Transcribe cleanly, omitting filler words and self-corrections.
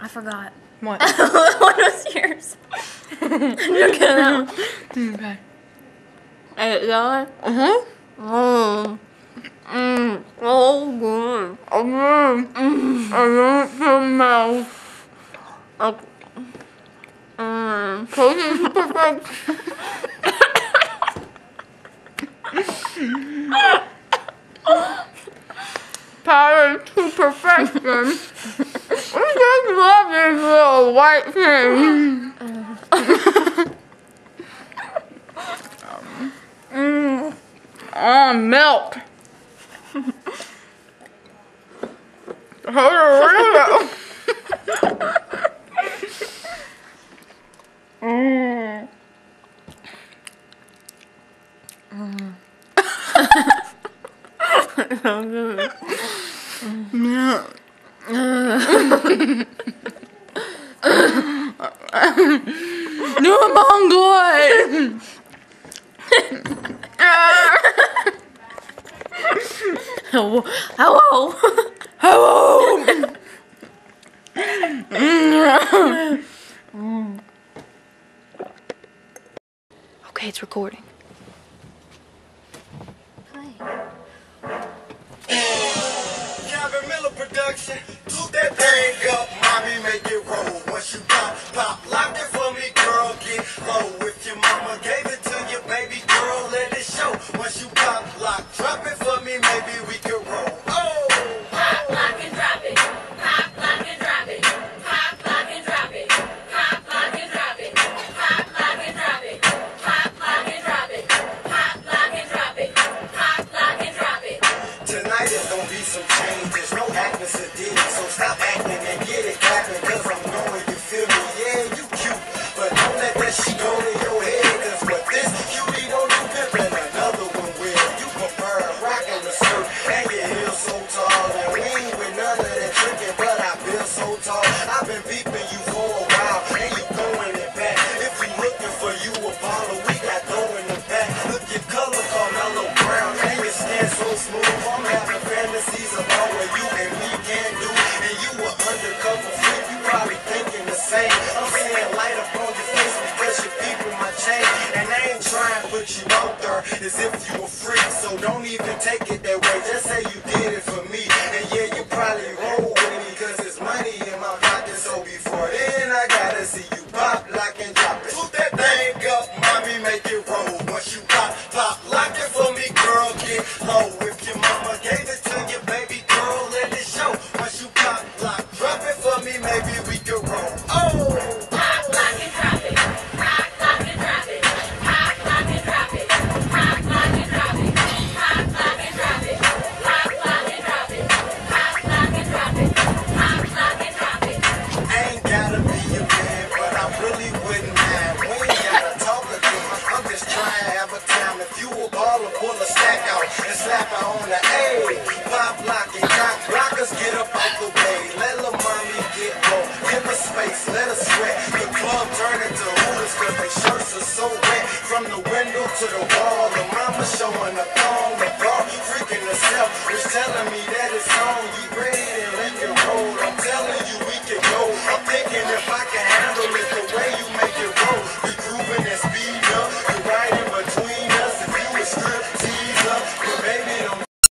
I forgot. What? What was yours? Look at that. Okay. Is that Uh-huh. Oh, good. I want some mouth. Okay. Close it perfect. Power to perfection. I just love this little white thing. Oh, milk. Hold on. So good. No, I'm hungry. Hello. Hello. Okay, it's recording. Production, toot that thing up, mommy, make it roll. Once you pop, lock it for me, girl, get low. If your mama gave it to you, baby girl, let it show. Once you pop, lock, drop it for me, maybe we can roll. Oh, pop, lock, and drop it. Pop, lock, and drop it. Pop, lock, and drop it. Pop, lock, and drop it. Pop, lock, and drop it. Pop, lock, and drop it. Pop, lock, and drop it. Pop, lock, and drop it. Tonight is gonna be some changes, no acting sadistic, so stop acting and get it clapping, cause I'm knowing you feel me, yeah, you cute, but don't let that shit go to your head, cause what this cutie don't do pimpin', another one will. You prefer rockin' the skirt and your heels so tall, and we ain't with none of that trickin', but I feel so tall. I've been peeping you for a while, and you throwing it back. If you looking for you a baller, we got dough in the back. Look, your color Carmelo Brown, and your skin so smooth. I'm having fantasies about what you and me can do, and you a undercover freak. You probably thinking the same. I'm seeing light up on your face because you peeping my chain, and I ain't trying to put you out there as if you a freak. So don't even take it that way. Just say you did it for me, and yeah, you probably roll with me because it's money in my pocket. So before then, I gotta see you pop, lock, and drop it. Toot that thing up, mommy, make it roll. Once you pop, lock it for me, girl, get low. If your mama gave it to you, baby girl, let it show. Once you pop, lock, drop it for me, maybe we